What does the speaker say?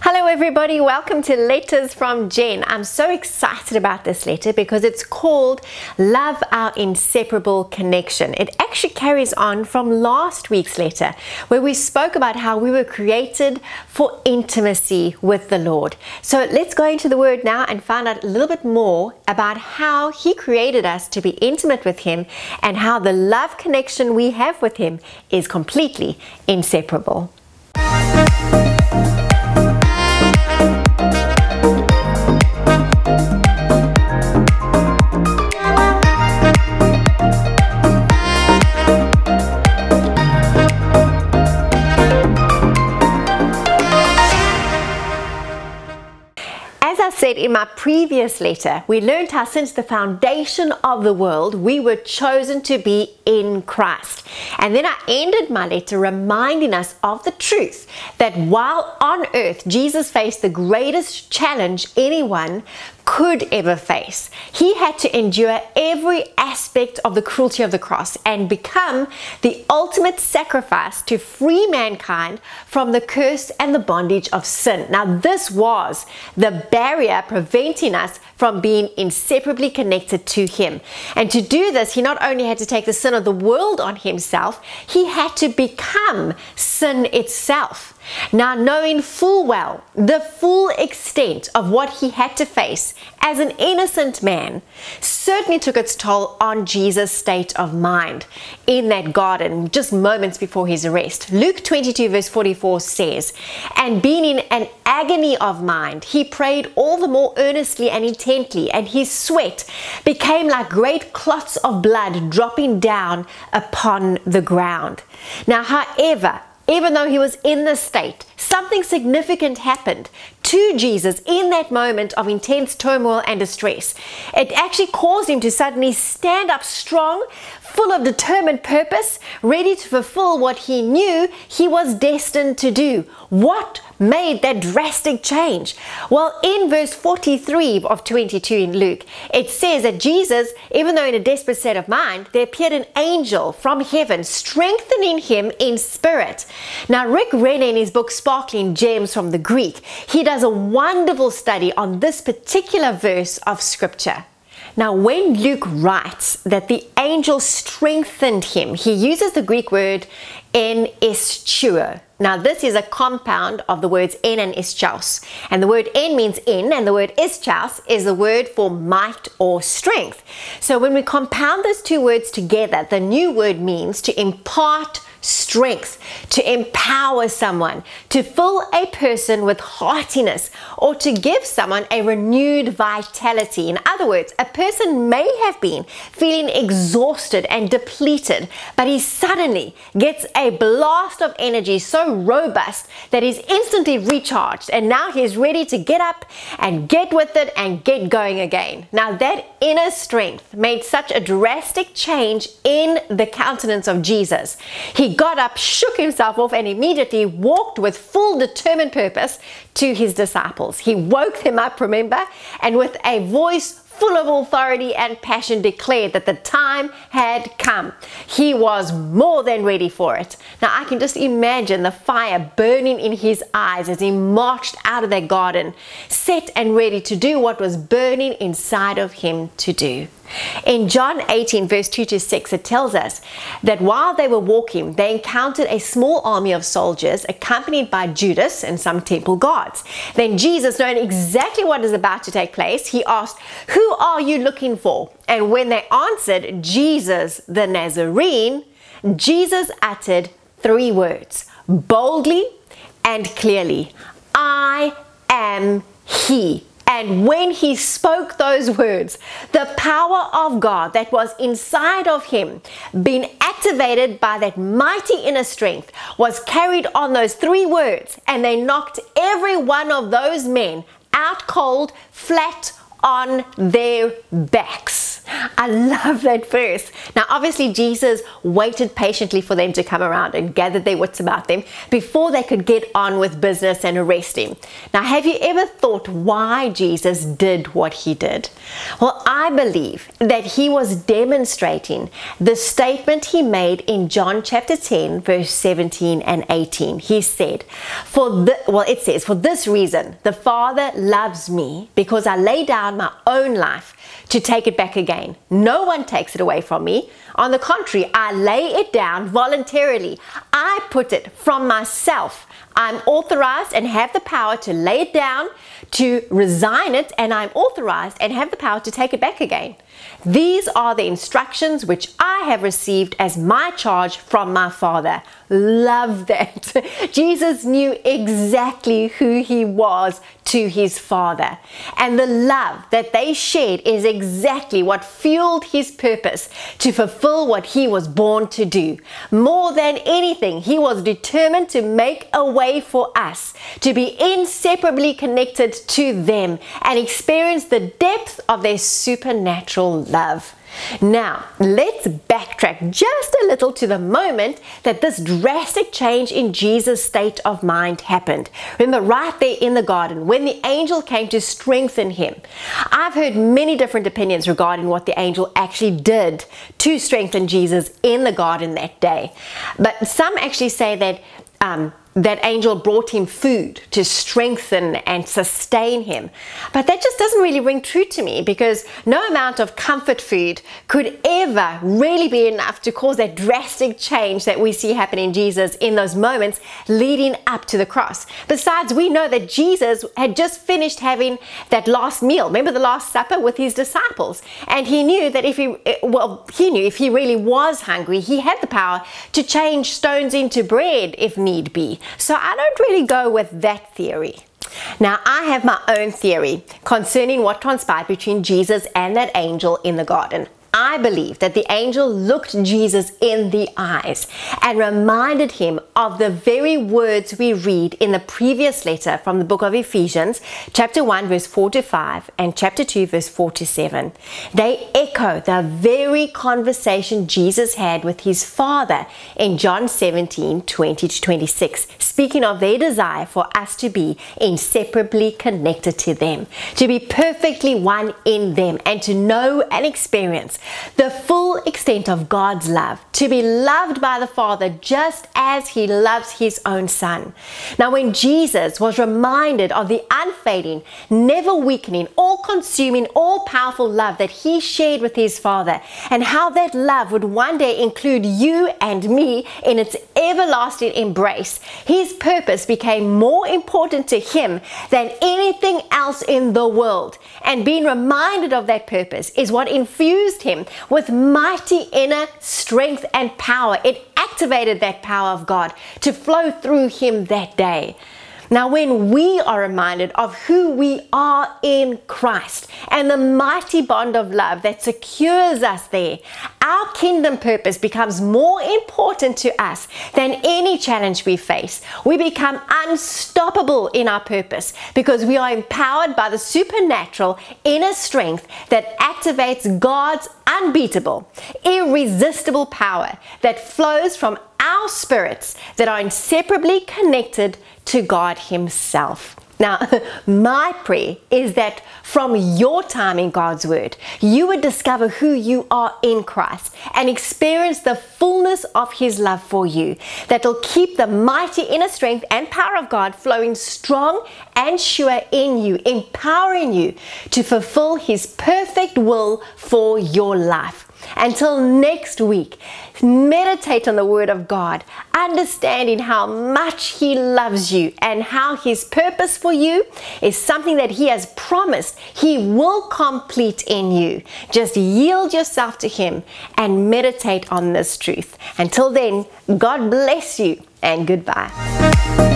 Hello everybody, welcome to Letters from Jen. I'm so excited about this letter because it's called Love Our Inseparable Connection. It actually carries on from last week's letter where we spoke about how we were created for intimacy with the Lord. So let's go into the Word now and find out a little bit more about how He created us to be intimate with Him and how the love connection we have with Him is completely inseparable. As I said in my previous letter, we learned how since the foundation of the world, we were chosen to be in Christ. And then I ended my letter reminding us of the truth that while on earth, Jesus faced the greatest challenge anyone could ever face. He had to endure every aspect of the cruelty of the cross and become the ultimate sacrifice to free mankind from the curse and the bondage of sin. Now, this was the barrier preventing us from being inseparably connected to Him. And to do this, He not only had to take the sin of the world on Himself, He had to become sin itself. Now, knowing full well the full extent of what He had to face as an innocent man certainly took its toll on Jesus' state of mind in that garden just moments before His arrest. Luke 22 verse 44 says, "And being in an agony of mind, He prayed all the more earnestly and intently, and His sweat became like great clots of blood dropping down upon the ground." Now, however, even though He was in this state, something significant happened to Jesus in that moment of intense turmoil and distress. It actually caused Him to suddenly stand up strong, full of determined purpose, ready to fulfill what He knew He was destined to do. What made that drastic change? Well, in verse 43 of 22 in Luke, it says that Jesus, even though in a desperate state of mind, there appeared an angel from heaven, strengthening Him in spirit. Now, Rick Renner, in his book Sparkling Gems from the Greek, he does a wonderful study on this particular verse of Scripture. Now, when Luke writes that the angel strengthened him, he uses the Greek word en escheuo. Now, this is a compound of the words en and ischos. And the word en means in, and the word ischos is the word for might or strength. So when we compound those two words together, the new word means to impart strength, to empower someone, to fill a person with heartiness, or to give someone a renewed vitality. In other words, a person may have been feeling exhausted and depleted, but he suddenly gets a blast of energy so robust that he's instantly recharged, and now he's ready to get up and get with it and get going again. Now, that inner strength made such a drastic change in the countenance of Jesus. He got up, shook himself off, and immediately walked with full determined purpose to His disciples. He woke them up, remember, and with a voice full of authority and passion declared that the time had come. He was more than ready for it. Now, I can just imagine the fire burning in His eyes as He marched out of that garden, set and ready to do what was burning inside of Him to do. In John 18 verse 2 to 6, it tells us that while they were walking, they encountered a small army of soldiers accompanied by Judas and some temple guards. Then Jesus, knowing exactly what is about to take place, He asked, "Who are you looking for?" And when they answered, "Jesus the Nazarene," Jesus uttered three words, boldly and clearly, "I am He." And when He spoke those words, the power of God that was inside of Him, being activated by that mighty inner strength, was carried on those three words, and they knocked every one of those men out cold, flat on their backs. I love that verse. Now, obviously, Jesus waited patiently for them to come around and gathered their wits about them before they could get on with business and arrest him. Now, have you ever thought why Jesus did what he did? Well, I believe that he was demonstrating the statement he made in John chapter 10, verse 17 and 18. He said, it says, "For this reason, the Father loves me, because I lay down my own life to take it back again. No one takes it away from me. On the contrary, I lay it down voluntarily. I put it from myself. I'm authorized and have the power to lay it down, to resign it, and I'm authorized and have the power to take it back again. These are the instructions which I have received as my charge from my Father." Love that. Jesus knew exactly who he was to his Father. And the love that they shared is exactly what fueled his purpose to fulfill what he was born to do. More than anything, he was determined to make a way for us to be inseparably connected to them and experience the depth of their supernatural love. Now, let's backtrack just a little to the moment that this drastic change in Jesus' state of mind happened. Remember, right there in the garden, when the angel came to strengthen him. I've heard many different opinions regarding what the angel actually did to strengthen Jesus in the garden that day. But some actually say that that angel brought him food to strengthen and sustain him. But that just doesn't really ring true to me, because no amount of comfort food could ever really be enough to cause that drastic change that we see happen in Jesus in those moments leading up to the cross. Besides, we know that Jesus had just finished having that last meal. Remember the Last Supper with his disciples? And he knew that if he really was hungry, he had the power to change stones into bread if need be. So I don't really go with that theory. Now, I have my own theory concerning what transpired between Jesus and that angel in the garden. I believe that the angel looked Jesus in the eyes and reminded him of the very words we read in the previous letter from the book of Ephesians, chapter 1, verse 4 to 5, and chapter 2, verse 4 to 7. They echo the very conversation Jesus had with his Father in John 17, 20 to 26, speaking of their desire for us to be inseparably connected to them, to be perfectly one in them, and to know and experience the full extent of God's love, to be loved by the Father just as he loves his own Son. Now, when Jesus was reminded of the unfading, never weakening, all-consuming, all-powerful love that he shared with his Father, and how that love would one day include you and me in its everlasting embrace, his purpose became more important to him than anything else in the world. And being reminded of that purpose is what infused him with mighty inner strength and power. It activated that power of God to flow through him that day. Now, when we are reminded of who we are in Christ and the mighty bond of love that secures us there, our kingdom purpose becomes more important to us than any challenge we face. We become unstoppable in our purpose because we are empowered by the supernatural inner strength that activates God's unbeatable, irresistible power that flows from our spirits that are inseparably connected to God himself. Now, my prayer is that from your time in God's Word, you would discover who you are in Christ and experience the fullness of his love for you that will keep the mighty inner strength and power of God flowing strong and sure in you, empowering you to fulfill his perfect will for your life. Until next week, meditate on the Word of God, understanding how much he loves you and how his purpose for you is something that he has promised he will complete in you. Just yield yourself to him and meditate on this truth. Until then, God bless you and goodbye.